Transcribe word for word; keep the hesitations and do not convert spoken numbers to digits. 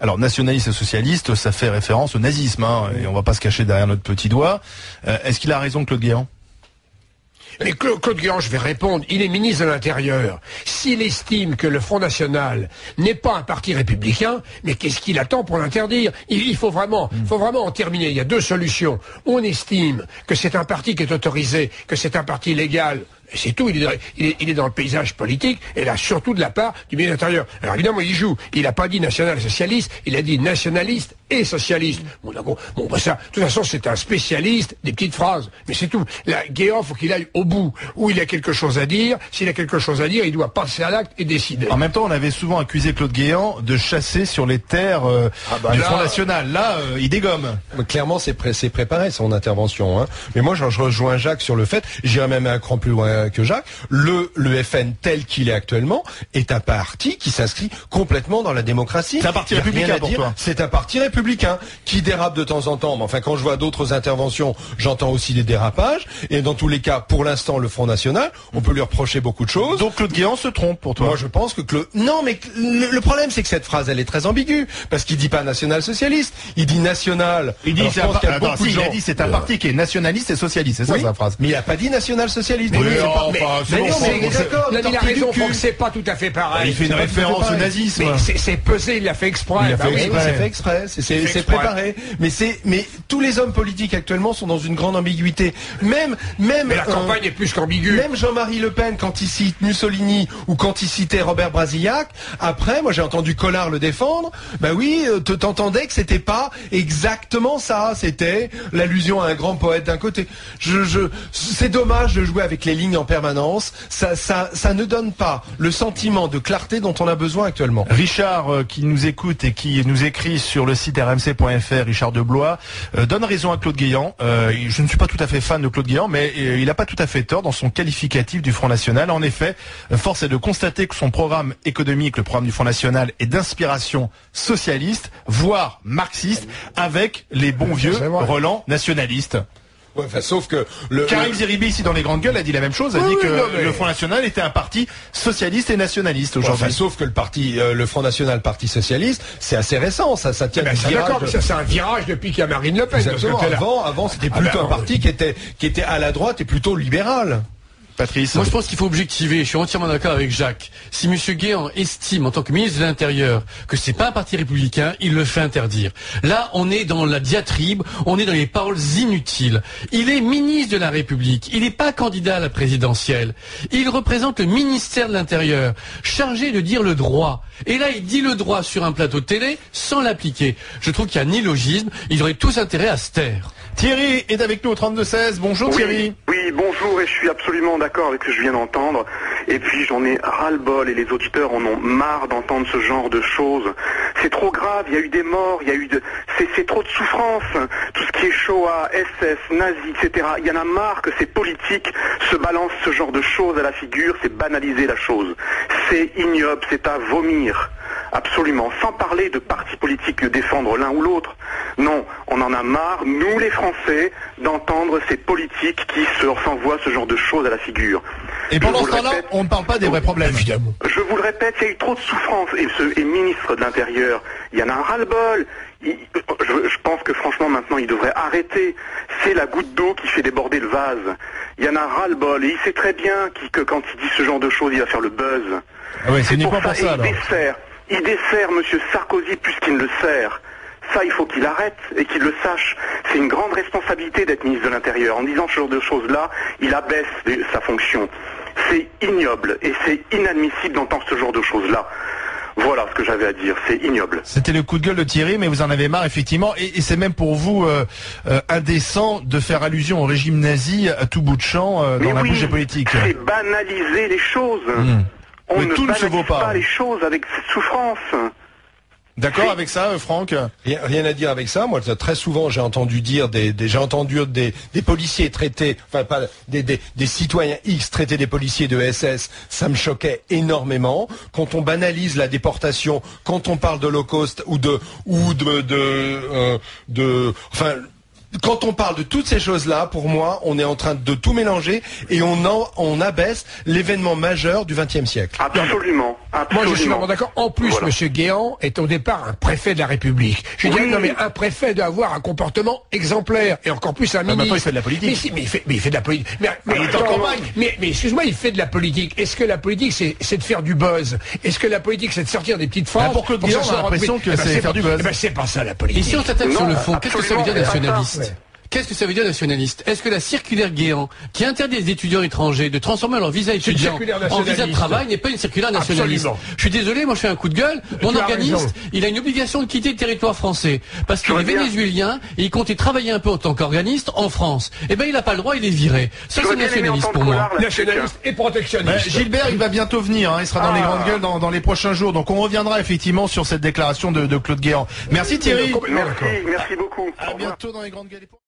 Alors nationaliste et socialiste, ça fait référence au nazisme, hein, et on va pas se cacher derrière notre petit doigt. Euh, est-ce qu'il a raison, Claude Guéant ? Mais Claude Guéant, je vais répondre, il est ministre de l'Intérieur. S'il estime que le Front National n'est pas un parti républicain, mais qu'est-ce qu'il attend pour l'interdire? il, il faut vraiment, mmh. faut vraiment en terminer. Il y a deux solutions. On estime que c'est un parti qui est autorisé, que c'est un parti légal. C'est tout, il est, dans, il, est, il est dans le paysage politique, et là, surtout de la part du ministre de l'Intérieur. Alors évidemment, il joue. Il n'a pas dit national-socialiste, il a dit nationaliste et socialiste. Bon, d'accord. Bon, bah ça, de toute façon, c'est un spécialiste des petites phrases. Mais c'est tout. Là, Guéant, faut qu'il aille au bout, où il a quelque chose à dire. S'il a quelque chose à dire, il doit passer à l'acte et décider. En même temps, on avait souvent accusé Claude Guéant de chasser sur les terres euh, ah bah du là, Front National. Là, euh, il dégomme. Clairement, c'est pré préparé, son intervention. Hein. Mais moi, je, je rejoins Jacques sur le fait, j'irais même un cran plus loin que Jacques, le, le F N tel qu'il est actuellement est un parti qui s'inscrit complètement dans la démocratie. C'est un parti républicain pour toi. C'est un parti républicain qui dérape de temps en temps. Mais enfin, quand je vois d'autres interventions, j'entends aussi des dérapages. Et dans tous les cas, pour l'instant, le Front National, on peut lui reprocher beaucoup de choses. Donc Claude Guéant se trompe pour toi. Moi, je pense que Claude... Non, mais le, le problème, c'est que cette phrase, elle est très ambiguë. Parce qu'il dit pas national-socialiste, il dit national. Il dit, Alors, qu a Attends, si, il a dit c'est un parti qui est nationaliste et socialiste. C'est ça, oui, sa phrase. Mais il a pas dit national-socialiste. Mais, oui, pas... mais, mais bon, non, mais d'accord, il a raison, c'est pas tout à fait pareil. Il fait une référence au nazisme. Mais c'est pesé, il l'a fait exprès. Il a fait bah exprès. Oui, c'est fait exprès, c'est préparé. Mais c'est, mais tous les hommes politiques actuellement sont dans une grande ambiguïté. Même, même. Mais la euh, campagne est plus qu'ambiguë. Même Jean-Marie Le Pen, quand il cite Mussolini ou quand il citait Robert Brasillac, après, moi j'ai entendu Collard le défendre. Bah oui, t'entendais que c'était pas exactement ça. C'était l'allusion à un grand poète d'un côté. Je, je, c'est dommage de jouer avec les lignes en permanence. Ça, ça, ça ne donne pas le sentiment de clarté dont on a besoin actuellement. Richard, euh, qui nous écoute et qui nous écrit sur le site r m c point f r, Richard Deblois, euh, donne raison à Claude Guéant. Euh, je ne suis pas tout à fait fan de Claude Guéant, mais euh, il n'a pas tout à fait tort dans son qualificatif du Front National. En effet, euh, force est de constater que son programme économique, le programme du Front National, est d'inspiration socialiste, voire marxiste, avec les bons vieux relents nationalistes. Ouais, enfin, sauf que le, Karim Zeribi, ici dans les grandes gueules, a dit la même chose, a oui, dit que oui, non, mais... le Front National était un parti socialiste et nationaliste aujourd'hui. Ouais, enfin, sauf que le parti, euh, le Front National, parti socialiste, c'est assez récent, ça, ça tient. Ben, c'est d'accord, de... ça c'est un virage depuis qu'il y a Marine Le Pen. Exactement. Avant, avant, c'était plutôt ah ben, un parti qui était, qui était à la droite et plutôt libéral. Patrice. Moi, je pense qu'il faut objectiver. Je suis entièrement d'accord avec Jacques. Si M. Guéant estime, en tant que ministre de l'Intérieur, que c'est pas un parti républicain, il le fait interdire. Là, on est dans la diatribe, on est dans les paroles inutiles. Il est ministre de la République. Il n'est pas candidat à la présidentielle. Il représente le ministère de l'Intérieur, chargé de dire le droit. Et là, il dit le droit sur un plateau de télé sans l'appliquer. Je trouve qu'il y a un illogisme. Ils auraient tous intérêt à se taire. Thierry est avec nous au trente-deux seize. Bonjour oui, Thierry. Oui, bonjour, et je suis absolument d'accord avec ce que je viens d'entendre. Et puis j'en ai ras-le-bol, et les auditeurs en ont marre d'entendre ce genre de choses. C'est trop grave, il y a eu des morts, il y a eu de... C'est trop de souffrance. Tout ce qui est Shoah, S S, nazi, et cetera. Il y en a marre que ces politiques se balancent ce genre de choses à la figure, c'est banaliser la chose. C'est ignoble, c'est à vomir. Absolument. Sans parler de partis politiques que défendre l'un ou l'autre. Non, on en a marre, nous les Français, d'entendre ces politiques qui s'envoient ce genre de choses à la figure. Et pendant ce temps-là, on ne parle pas des vrais problèmes. Évidemment. Je vous le répète, il y a eu trop de souffrance. Et ce et ministre de l'Intérieur, il y en a un ras-le-bol. Il, je, je pense que franchement maintenant il devrait arrêter. C'est la goutte d'eau qui fait déborder le vase. Il y en a ras-le-bol. Et il sait très bien qu que quand il dit ce genre de choses, il va faire le buzz. Ah ouais, c'est uniquement pour ça, alors. Il dessert, il dessert M. Sarkozy plus qu'il ne le sert. Ça, il faut qu'il arrête et qu'il le sache. C'est une grande responsabilité d'être ministre de l'Intérieur. En disant ce genre de choses-là, il abaisse sa fonction. C'est ignoble et c'est inadmissible d'entendre ce genre de choses-là. Voilà ce que j'avais à dire, c'est ignoble. C'était le coup de gueule de Thierry, mais vous en avez marre effectivement, et, et c'est même pour vous euh, euh, indécent de faire allusion au régime nazi à tout bout de champ euh, dans mais la oui, bouche des politiques. C'est banaliser les choses. Mmh. On mais ne tout ne se vaut pas. pas les choses avec cette souffrance. D'accord avec ça, euh, Franck? Rien, rien à dire avec ça. Moi, très souvent, j'ai entendu dire des, des j'ai entendu des, des policiers traiter, enfin pas des, des, des citoyens X traiter des policiers de S S. Ça me choquait énormément. Quand on banalise la déportation, quand on parle de l'Holocauste ou de ou de de, euh, de enfin. quand on parle de toutes ces choses-là, pour moi, on est en train de tout mélanger et on en, on abaisse l'événement majeur du vingtième siècle. Absolument. Absolument. Moi, je suis vraiment d'accord. En plus, Voilà. Monsieur Guéant est au départ un préfet de la République. Je Oui. dirais, non, mais un préfet doit avoir un comportement exemplaire. Et encore plus un maintenant, ministre. il fait de la politique. Mais, si, mais, il, fait, mais il fait de la politique. Mais, mais, il est en attends, campagne. mais, mais excuse-moi, il fait de la politique. Est-ce que la politique, c'est, c'est de faire du buzz? Est-ce que la politique, c'est de sortir des petites phrases? Bah, pour Claude que Guéant, ça on a soit l'impression repris? que Eh ben, c'est faire pas- du buzz. eh ben, c'est pas ça, la Et politique. si on s'attaque Non, sur le fond, qu'est-ce que ça veut dire absolument, c'est pas ça. nationaliste? Qu'est-ce que ça veut dire nationaliste? Est-ce que la circulaire Guéant, qui interdit aux étudiants étrangers de transformer leur visa étudiant circulaire en visa de nationaliste. travail, n'est pas une circulaire nationaliste? Absolument. Je suis désolé, moi je fais un coup de gueule. Mon Tu as organisme, raison. il a une obligation de quitter le territoire français parce qu'il est J'aurais bien- vénézuélien et il comptait travailler un peu en tant qu'organiste en France. Eh ben il n'a pas le droit, il est viré. Ça J'aurais c'est bien aimé nationaliste entendre pour moi. Collard là-dessus, Nationaliste et protectionniste. Bah, Gilbert, il va bientôt venir, hein, il sera dans Ah. les grandes gueules dans, dans les prochains jours. Donc on reviendra effectivement sur cette déclaration de, de Claude Guéant. Merci Thierry. Complètement Merci, d'accord. merci beaucoup. Au À revoir. bientôt dans les grandes gueules.